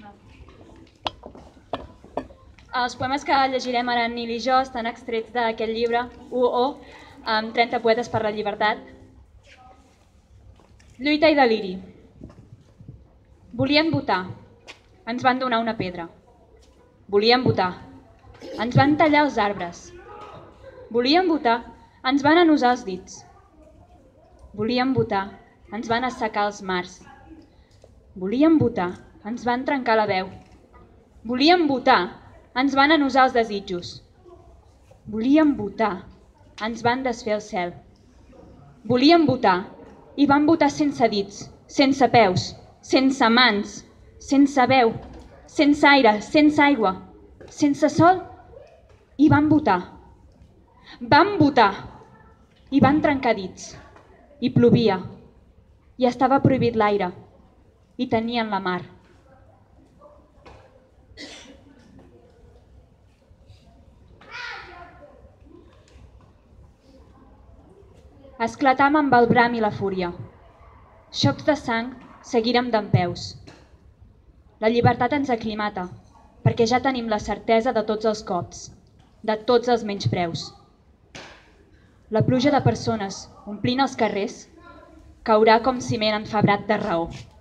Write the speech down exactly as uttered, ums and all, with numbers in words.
Els poemes que llegirem ara Nil i jo estan extrets d'aquest llibre, U O, amb trenta poetes per la llibertat. Lluita i deliri. Volien votar. Ens van donar una pedra. Volien votar. Ens van tallar els arbres. Volien votar. Ens van anusar els dits. Volien votar. Ens van assecar els mars. Volien votar. Ens van trencar la veu. Volien votar. Ens van anusar els desitjos. Volien votar. Ens van desfer el cel. Volien votar. I van votar sense dits, sense peus, sense mans, sense veu, sense aire, sense aigua, sense sol. I van votar. Van votar. I van trencar dits. I plovia. I estava prohibit l'aire. I tenien la mar. Esclatam amb el bram i la fúria. Xocs de sang seguirem dempeus. La llibertat ens aclimata, perquè ja tenim la certesa de tots els cops, de tots els menyspreus. La pluja de persones omplint els carrers caurà com ciment enfebrat de raó.